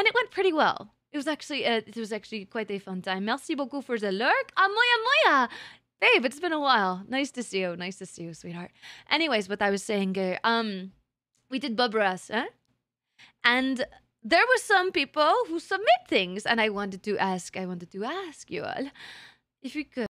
And it went pretty well. It was actually quite a fun time. Merci beaucoup for the lurk. Moya. Babe, it's been a while. Nice to see you. Nice to see you, sweetheart. Anyways, what I was saying, we did Bubbaras, huh? And there were some people who submit things, and I wanted to ask you all if you could